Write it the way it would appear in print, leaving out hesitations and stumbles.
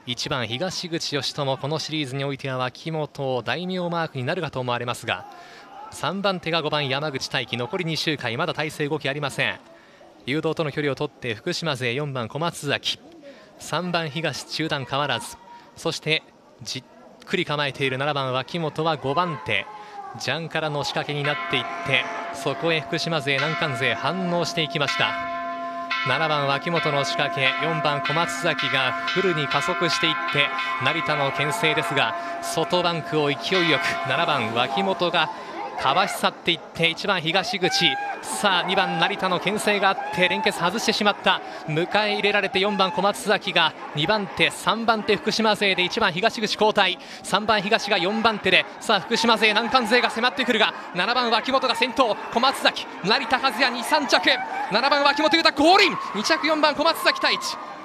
1番東口義友、このシリーズにおいては脇本大名マークになるかと思われますが、3番手が5番山口大輝、残り2周回、まだ体勢動きありません。誘導との距離を取って福島勢4番小松崎、3番東中段変わらず、そしてじっくり構えている7番脇本は5番手、ジャンからの仕掛けになっていって、そこへ福島勢難関勢反応していきました。7番脇本の仕掛け、4番小松崎がフルに加速していって成田の牽制ですが、外バンクを勢いよく7番脇本がかわし去っていって、1番東口、さあ2番成田の牽制があって連結外してしまった。迎え入れられて4番小松崎が2番手、3番手福島勢で1番東口交代、3番東が4番手で、さあ福島勢難関勢が迫ってくるが、7番脇本が先頭、小松崎成田和也2、3着、7番脇本裕太合輪2着、4番小松崎太一、